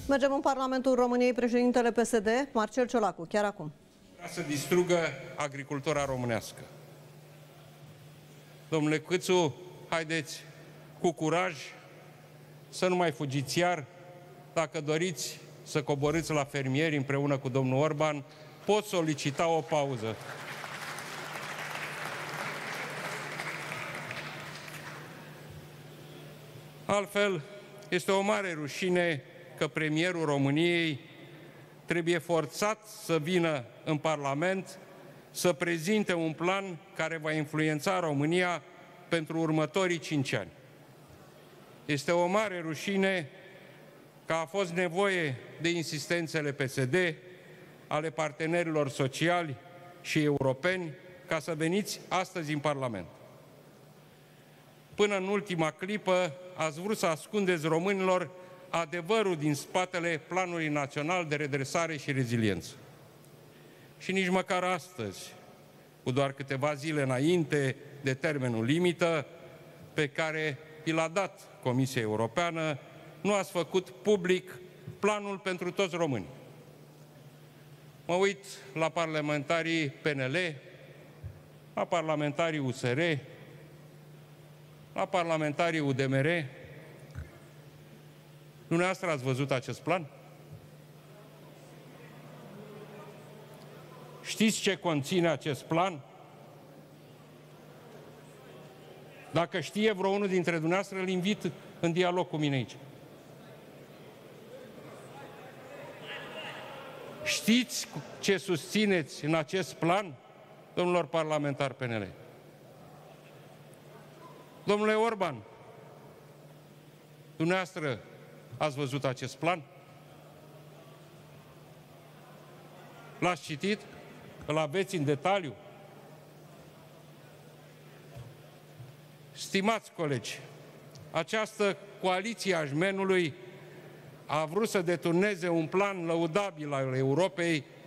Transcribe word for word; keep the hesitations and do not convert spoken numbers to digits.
Mergem în Parlamentul României, președintele P S D, Marcel Ciolacu, chiar acum. Vrea să distrugă agricultura românească. Domnule Câțu, haideți cu curaj să nu mai fugiți iar. Dacă doriți să coborâți la fermieri împreună cu domnul Orban, pot solicita o pauză. Altfel, este o mare rușine că premierul României trebuie forțat să vină în Parlament să prezinte un plan care va influența România pentru următorii cinci ani. Este o mare rușine că a fost nevoie de insistențele P S D, ale partenerilor sociali și europeni, ca să veniți astăzi în Parlament. Până în ultima clipă ați vrut să ascundeți românilor adevărul din spatele Planului Național de Redresare și Reziliență. Și nici măcar astăzi, cu doar câteva zile înainte de termenul limită pe care i l-a dat Comisia Europeană, nu ați făcut public planul pentru toți românii. Mă uit la parlamentarii P N L, la parlamentarii U S R, la parlamentarii U D M R. Dumneavoastră ați văzut acest plan? Știți ce conține acest plan? Dacă știe vreo unul dintre dumneavoastră, îl invit în dialog cu mine aici. Știți ce susțineți în acest plan, domnilor parlamentari P N L? Domnule Orban, dumneavoastră ați văzut acest plan? L-ați citit? Îl aveți în detaliu? Stimați colegi, această coaliție a jmenului a vrut să deturneze un plan lăudabil al Europei